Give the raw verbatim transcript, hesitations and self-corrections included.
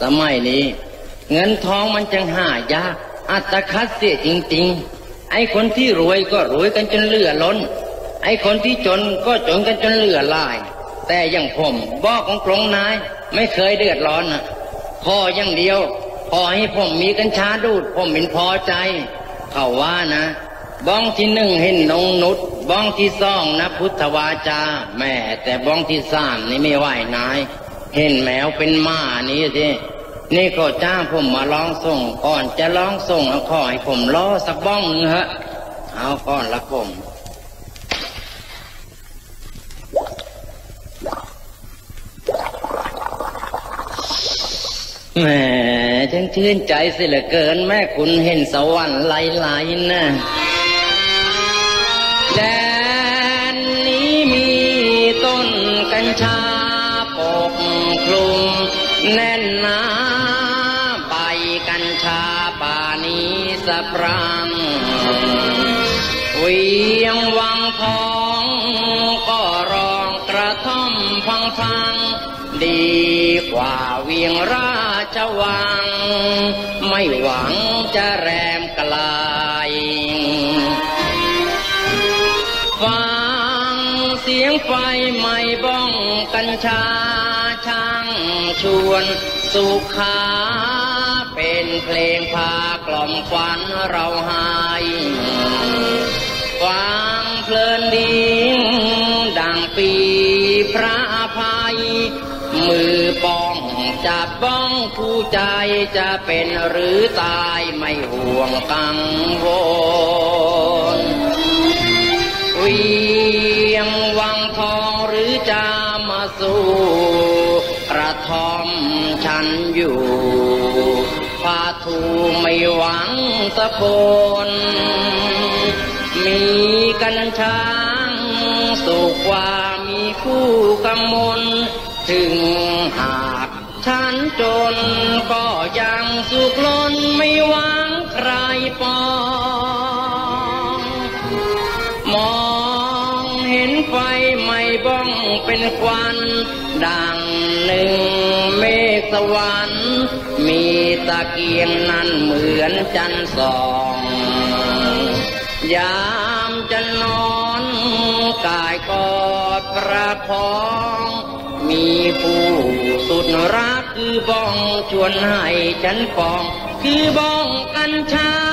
สมัยนี้เงินทองมันจังหายากอัตคัดเสียจริงๆไอ้คนที่รวยก็รวยกันจนเหลือล้นไอ้คนที่จนก็จนกันจนเหลือหลายแต่อย่างผมบอกของตรงนายไม่เคยเดือดร้อนนะพออย่างเดียวพอให้ผมมีกัญชาดูดผมเป็นพอใจเขาว่านะบ้องที่หนึ่งเห็นนงนุษบ้องที่สองนะพุทธวาจาแม่แต่บ้องที่สามนี่ไม่ไหวนายเห็นแมวเป็นม้านี่สินี่ก็จ้างผมมาร้องส่งก่อนจะร้องส่งขอให้ผมล้อสักบ้องนึงฮะเอาก่อนละผมแหมฉันชื่นใจเสียเหลือเกินแม่คุณเห็นสวรรค์ไหลๆนะแดนนี้มีต้นกัญชาปกคลุมแน่นหนาใบกัญชาป่านี้สะพรั่งเวียงวังทองก็รองกระท่อมพังพังดีกว่าเวียงราชวังไม่หวังจะแรมไกลฟังเสียงไฟไหม้บ้องกัญชาช่างชวนสุขาเป็นเพลงพากล่อมขวัญเราหายฟังเพลินดีดังปีพระอภัยมือป้องจับบ้องผู้ใจจะเป็นหรือตายไม่ห่วงกังวลเวียงวังทองหรือจะมาสู่กระท่อมฉันอยู่พาทูไม่หวังสะพลมีกัญชาสุขกว่ามีคู่กำมลถึงหากฉันจนก็ยังสุขล้นไม่หวังใครปองมองเห็นไฟไหม้บ้องเป็นควันดังหนึ่งเมฆสวรรค์มีตะเกียงนั้นเหมือนจันทร์ส่องยามจะนอนกายกอดประคองมีผู้สุดรักคือบ้องชวนให้ฉันปองคือบ้องกัญชา